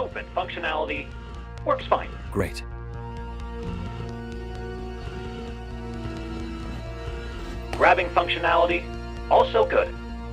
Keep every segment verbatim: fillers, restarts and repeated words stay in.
movement functionality works fine. Great. Grabbing functionality, also good.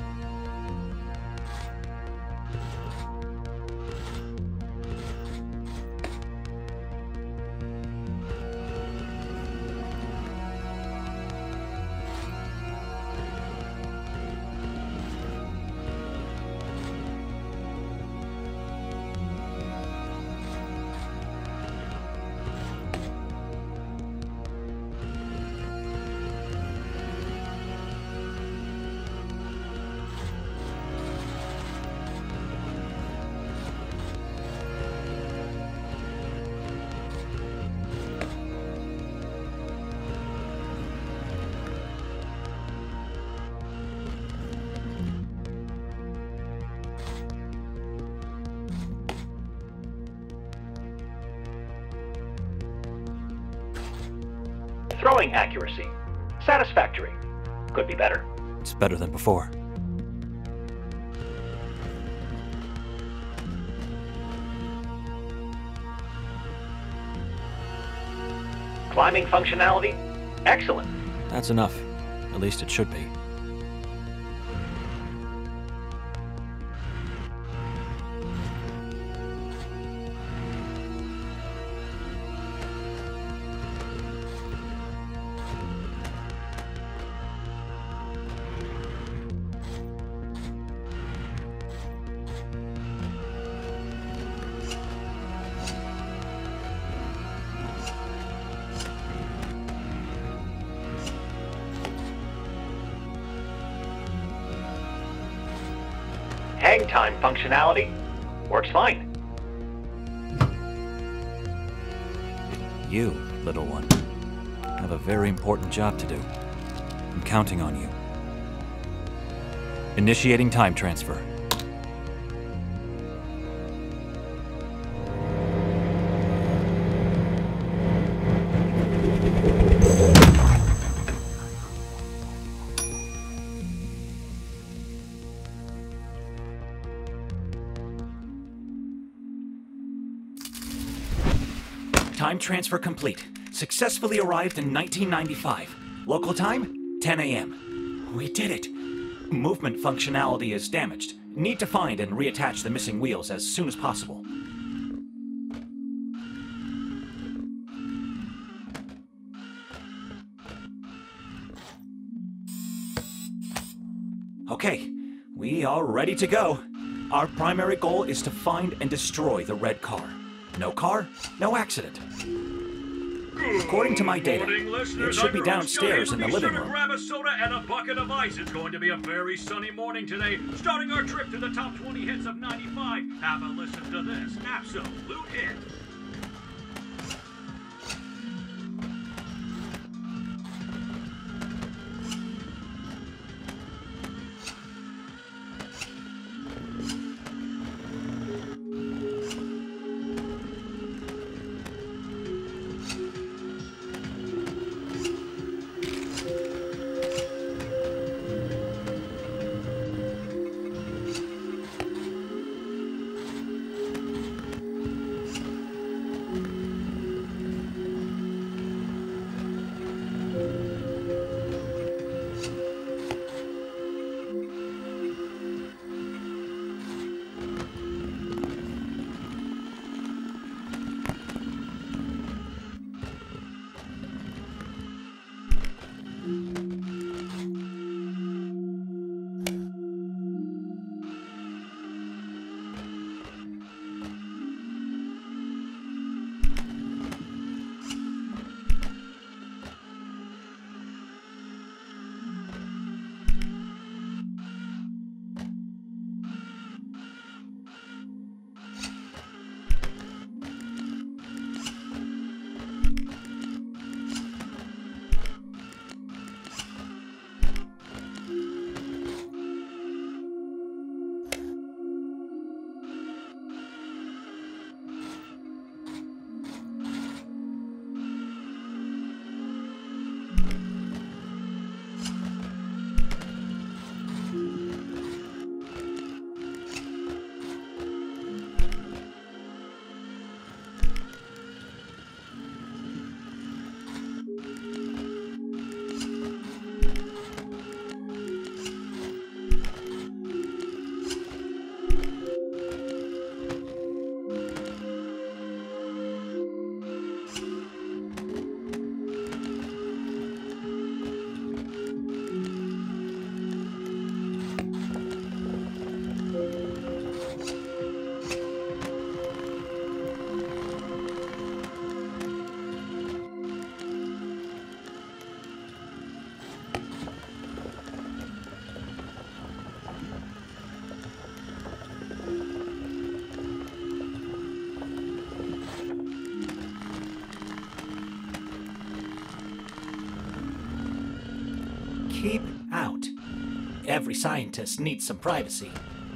Throwing accuracy, satisfactory. Could be better. It's better than before. Climbing functionality, excellent. That's enough. At least it should be. Hang time functionality works fine. You, little one, have a very important job to do. I'm counting on you. Initiating time transfer. Time transfer complete. Successfully arrived in nineteen ninety-five. Local time, ten A M We did it. Movement functionality is damaged. Need to find and reattach the missing wheels as soon as possible. Okay, we are ready to go. Our primary goal is to find and destroy the red car. No car, no accident. According to my data, it should be downstairs in the living room. Grab a soda and a bucket of ice. It's going to be a very sunny morning today. Starting our trip to the top twenty hits of ninety-five. Have a listen to this absolute hit. Keep out. Every scientist needs some privacy.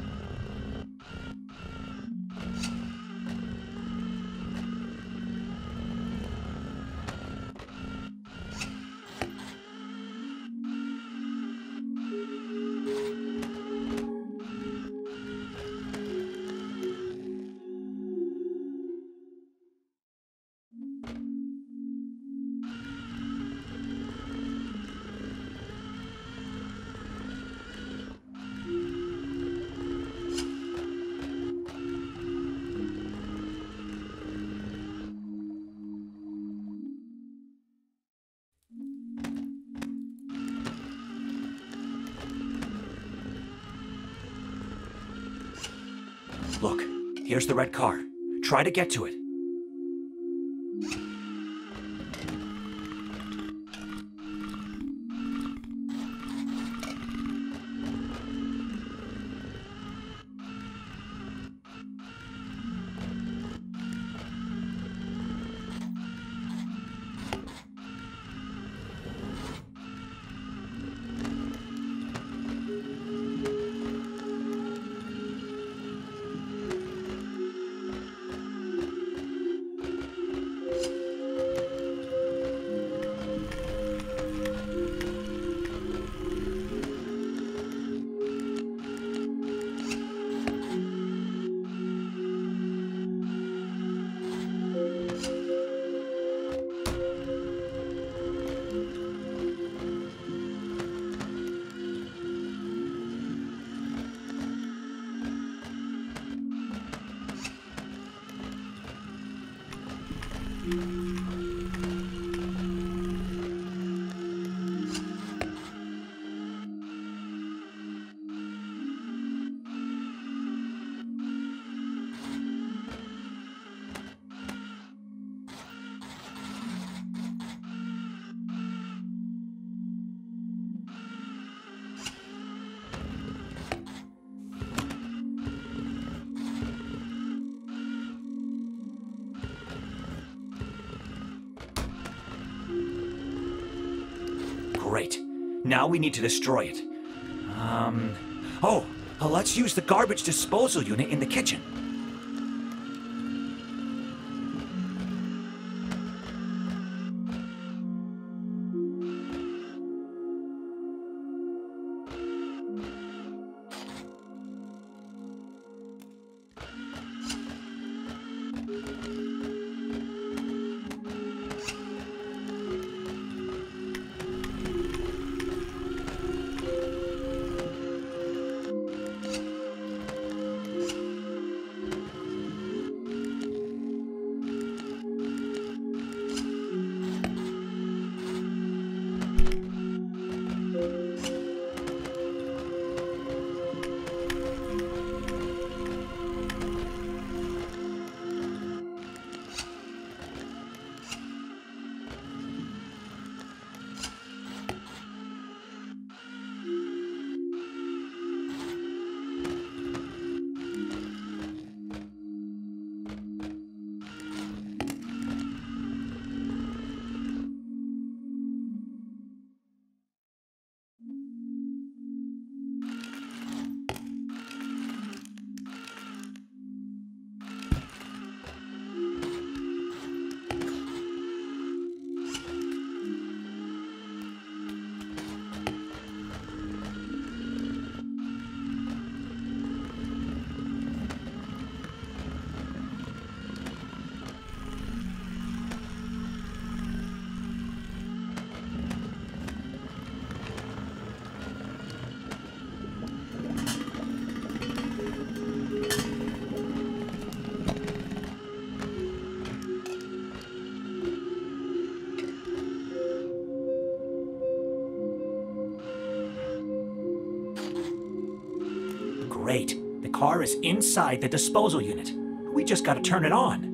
Look, here's the red car. Try to get to it. Great. Now we need to destroy it. Um... Oh, uh, let's use the garbage disposal unit in the kitchen. Great. The car is inside the disposal unit. We just gotta turn it on.